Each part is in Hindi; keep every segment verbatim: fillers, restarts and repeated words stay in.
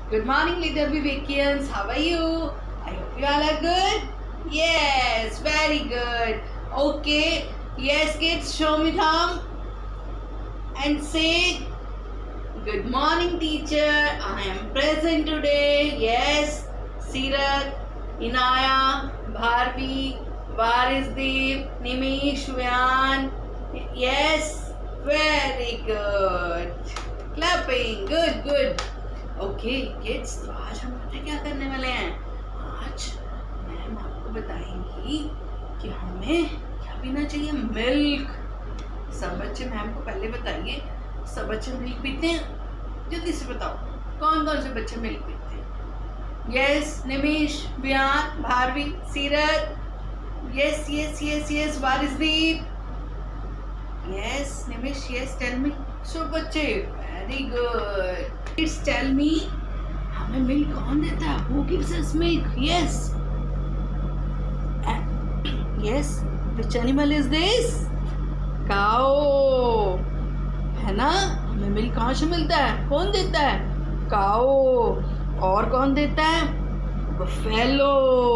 Good morning, little Vivekands. How are you? I hope you all are good. Yes, very good. Okay. Yes, kids, show me thumb and say, good morning, teacher. I am present today. Yes, Sirat, Inaya, Bharvi, Varisdeep, Nimish, Vyan. Yes, very good. Clapping. Good, good. Okay kids, तो आज हम पता क्या करने वाले हैं। आज मैम आपको बताएंगी कि हमें क्या पीना चाहिए। मिल्क। सब बच्चे मैम को पहले बताइए, सब बच्चे मिल्क पीते हैं? जल्दी से बताओ कौन कौन से बच्चे मिल्क पीते हैं। Yes, Nimish, Vyaan, Bharvi, Seerat. Yes yes yes yes, Warisdeep. Yes Nimish, yes, tell me. सब बच्चे very good. Kids, tell me, हमें मिल्क कौन देता है? Who gives us milk? Yes. Yes. Which animal is this? Cow. है ना? हमें मिल्क कहाँ से मिलता है? कौन देता है? Cow. और कौन देता है? Buffalo.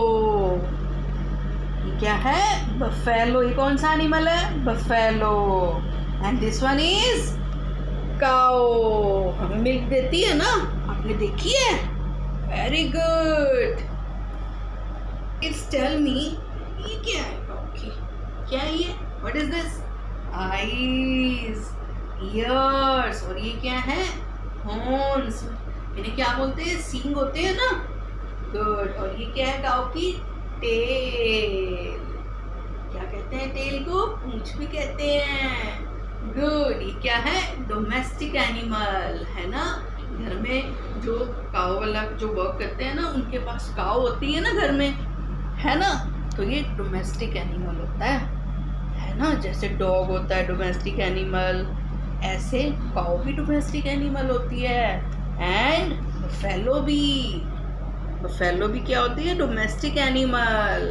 ये क्या है? Buffalo. ये कौन सा एनिमल है? Buffalo. And this one is काओ। हमें मिल्क देती है ना, आपने देखी है? Very good. It's tell me, ये क्या है काओ की? क्या है ये? What is this? Eyes, ears. और ये क्या है? हॉर्न्स। इन्हें क्या बोलते हैं? सींग होते हैं ना। गुड। और ये क्या है काओ की? टेल। क्या कहते हैं टेल को? पूंछ भी कहते हैं। गुड। ये क्या है? डोमेस्टिक एनिमल है ना। घर में जो काऊ वाला जो वर्क करते हैं ना, उनके पास काऊ होती है ना घर में, है ना। तो ये डोमेस्टिक एनिमल होता है है ना। जैसे डॉग होता है डोमेस्टिक एनिमल, ऐसे काऊ भी डोमेस्टिक एनिमल होती है। एंड बफेलो भी बफेलो भी क्या होती है? Domestic animal.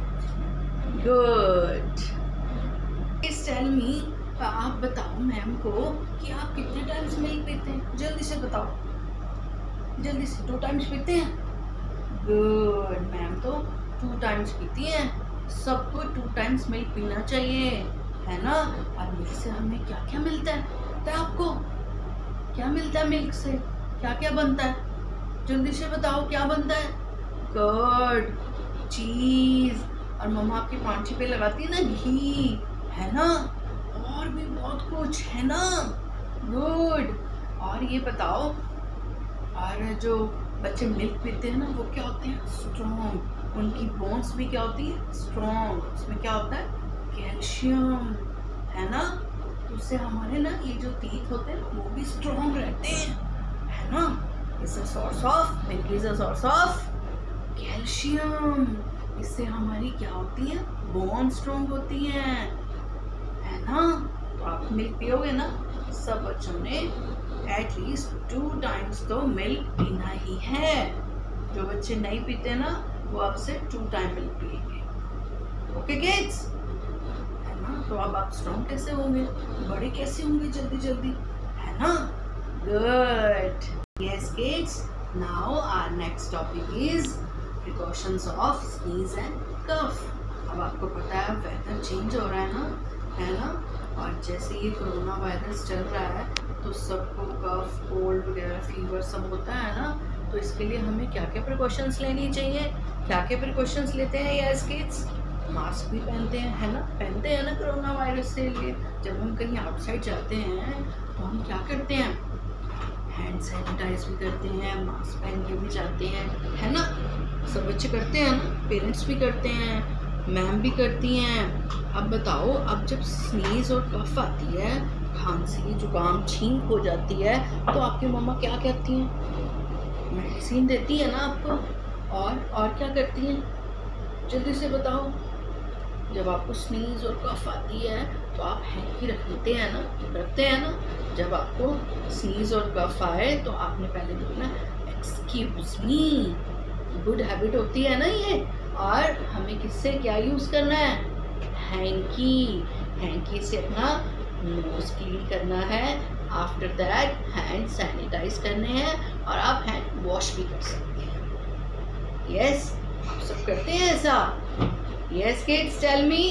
Good. Please tell me, आप बताओ मैम को कि आप कितने टाइम्स मिल्क पीते हैं? जल्दी से बताओ, जल्दी से। टू टाइम्स पीते हैं? गुड। मैम तो टू टाइम्स पीती हैं। सबको टू टाइम्स मिल्क पीना चाहिए, है ना। और मिल्क से हमें क्या क्या मिलता है? पता है आपको क्या मिलता है मिल्क से? क्या क्या बनता है? जल्दी से बताओ क्या बनता है? कर्ड, चीज, और मम्मा आपकी पांची पे लगाती है ना घी, है ना। और भी बहुत कुछ है ना। गुड। और ये बताओ, और जो बच्चे मिल्क पीते हैं ना, वो क्या होते हैं? स्ट्रॉन्ग। उनकी बोन्स भी क्या होती है? स्ट्रॉन्ग। उसमें क्या होता है? कैल्शियम, है ना। उससे हमारे ना ये जो टीथ होते हैं वो भी स्ट्रॉन्ग रहते हैं, है ना। It's a source of milk is a source of calcium. इससे हमारी क्या होती है? बोन स्ट्रॉन्ग होती हैं, है ना। तो आप मिल्क पियोगे ना, सब बच्चों ने एटलीस्ट टू टाइम्स तो मिल्क पीना ही है। जो बच्चे नहीं पीते ना, वो आपसे टू टाइम मिल्क पिएंगे। ओके किड्स, है ना। तो अब आप स्ट्रॉन्ग कैसे होंगे? बड़े कैसे होंगे जल्दी जल्दी, है ना। Good. Yes kids, now our next topic is precautions of sneeze and cough. अब आपको पता है वेदर चेंज हो रहा है ना, है ना। और जैसे ये कोरोना वायरस चल रहा है तो सबको कफ, कोल्ड वगैरह, फीवर सब होता है ना। तो इसके लिए हमें क्या क्या प्रिकॉशंस लेनी चाहिए? क्या क्या प्रिकॉशंस लेते हैं? यस किड्स, मास्क भी पहनते हैं, है ना। पहनते हैं ना कोरोना वायरस से लिए। जब हम कहीं आउटसाइड जाते हैं तो हम क्या करते हैं? हैंड सैनिटाइज भी करते हैं, मास्क पहन के भी जाते हैं, है ना। सब बच्चे करते हैं ना, पेरेंट्स भी करते हैं, मैम भी करती हैं। अब बताओ, अब जब स्नीज और कफ आती है, खांसी, जुकाम, छींक हो जाती है, तो आपकी मम्मा क्या कहती हैं? मेडिसिन देती है ना आपको। और और क्या करती हैं? जल्दी से बताओ। जब आपको स्नीज और कफ आती है तो आप हैंकी रखते हैं ना, रखते हैं ना। जब आपको स्नीज और कफ आए तो आपने पहले बोलना एक्सक्यूज मी। गुड हैबिट होती है ना ये। और हमें किससे क्या यूज़ करना है? हैंकी। हैंकी से अपना नोज क्लीन करना है। आफ्टर दैट हैंड सैनिटाइज करने हैं और आप हैंड वॉश भी यस, आप सब करते हैं ऐसा? Yes kids, tell me.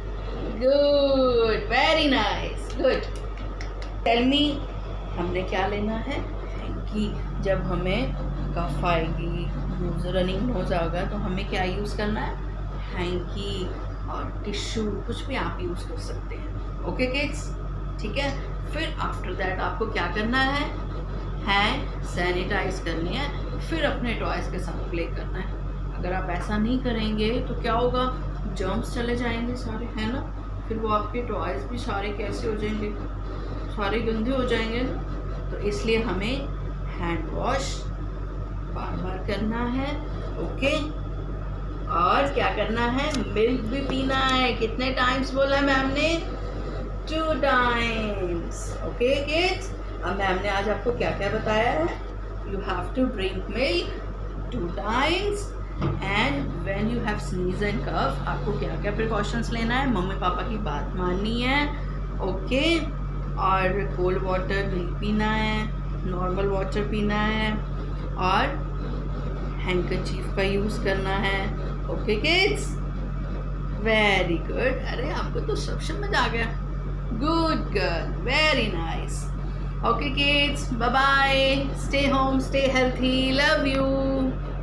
Good, very nice, good. Tell me, हमने क्या लेना है? हैंकी। जब हमें कफ आएगी, नोज रनिंग नोज आएगा, तो हमें क्या यूज़ करना है? हैंकी और टिश्यू, कुछ भी आप यूज़ कर सकते हैं। ओके किड्स, ठीक है। फिर आफ्टर दैट आपको क्या करना है? हैंड सैनिटाइज करनी है, फिर अपने टॉयज़ के साथ प्ले करना है। अगर आप ऐसा नहीं करेंगे तो क्या होगा? जर्म्स चले जाएंगे सारे, है ना। फिर वो आपके टॉयज़ भी सारे कैसे हो जाएंगे? सारे गंदे हो जाएंगे ना। तो इसलिए हमें हैंड वॉश बार बार करना है। ओके, और क्या करना है? मिल्क भी पीना है। कितने टाइम्स बोला मैम ने? Two times. ओके किड्स, अब मैम ने आज आपको क्या क्या बताया है? You have to drink milk two times, and when you have sneeze and cough, आपको क्या क्या प्रिकॉशंस लेना है? मम्मी पापा की बात माननी है। ओके, और कोल्ड वाटर नहीं पीना है, नॉर्मल वाटर पीना है, और हैंकरचीफ का यूज़ करना है। Okay kids, very good. अरे आपको तो सब समझ आ गया। Good girl, very nice. Okay kids, bye bye, stay home, stay healthy, love you.